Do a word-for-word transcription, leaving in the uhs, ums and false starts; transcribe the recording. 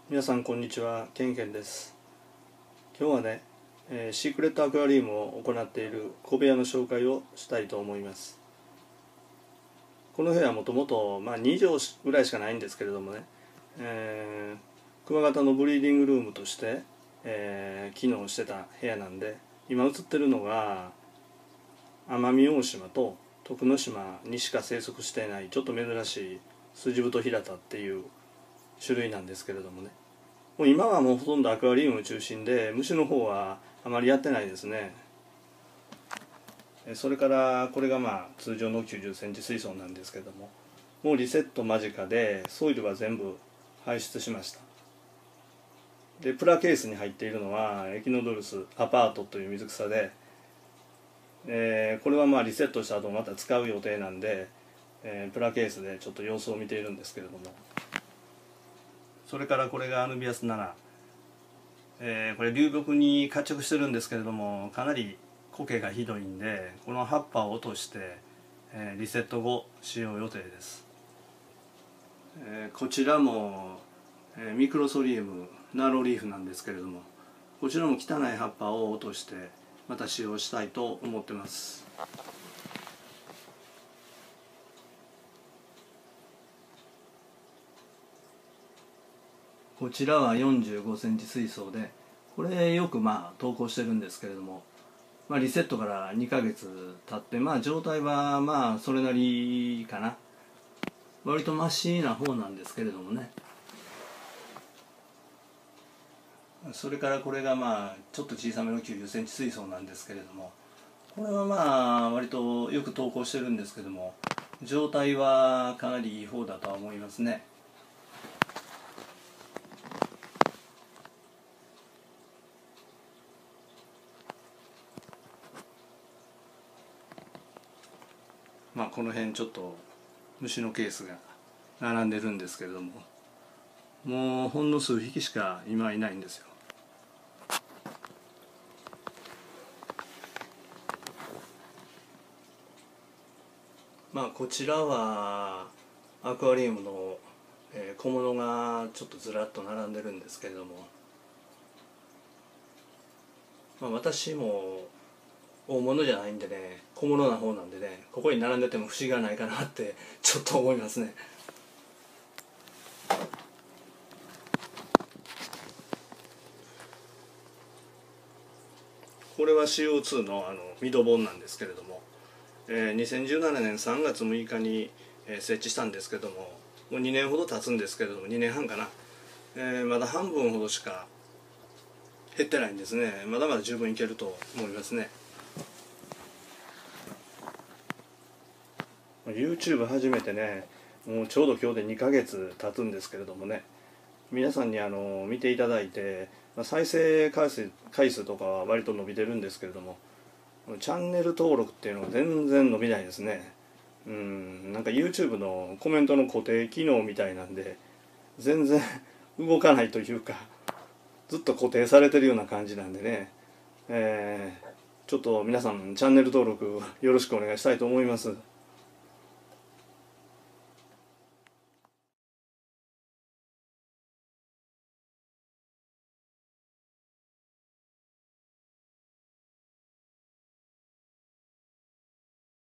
皆さんこんにちは、ケンケンです。今日はね、えーシークレットアクアリウムを行っている小部屋の紹介をしたいと思います。この部屋はもともとまあに畳ぐらいしかないんですけれどもね、えー、クワガタのブリーディングルームとして、えー機能してた部屋なんで、今映ってるのが奄美大島と徳之島にしか生息していないちょっと珍しいスジブトヒラタっていう種類なんですけれどもね、もう今はもうほとんどアクアリウム中心で虫の方はあまりやってないですね。それからこれがまあ通常のきゅうじゅっセンチ水槽なんですけども、もうリセット間近でソイルは全部排出しました。でプラケースに入っているのはエキノドルスアパートという水草で、えーこれはまあリセットした後また使う予定なんで、えープラケースでちょっと様子を見ているんですけれども、それからこれがアヌビアスなな、えーこれ流木に活着してるんですけれども、かなり苔がひどいんで、この葉っぱを落として、えーリセット後使用予定です。えーこちらも、えーミクロソリウムナロリーフなんですけれども、こちらも汚い葉っぱを落としてまた使用したいと思ってます。こちらはよんじゅうごセンチ水槽で、これよくまあ投稿してるんですけれども、まあ、リセットからにかげつ経って、まあ状態はまあそれなりかな、割とマシな方なんですけれどもね。それからこれがまあちょっと小さめのきゅうじゅっセンチ水槽なんですけれども、これはまあ割とよく投稿してるんですけども、状態はかなりいい方だとは思いますね。まあこの辺ちょっと虫のケースが並んでるんですけれども、もうほんの数匹しか今いないんですよ。まあこちらはアクアリウムのえー小物がちょっとずらっと並んでるんですけれども、まあ、私も大物じゃないんでね、小物な方なんでね、ここに並んでても不思議がないかなってちょっと思いますね。これは シーオーツー の, あのミドボンなんですけれども、えー、にせんじゅうななねんさんがつむいかに、えー、設置したんですけども、もうにねんほど経つんですけれども、にねんはんかな、えー、まだ半分ほどしか減ってないんですね。まだまだ十分いけると思いますね。 YouTube 始めてね、もうちょうど今日でにかげつ経つんですけれどもね、皆さんにあの見ていただいて、再生回数、回数とかは割と伸びてるんですけれども、チャンネル登録っていうのが全然伸びないですね。うん、なんか YouTube のコメントの固定機能みたいなんで全然動かないというか、ずっと固定されてるような感じなんでね、えー、ちょっと皆さんチャンネル登録よろしくお願いしたいと思います。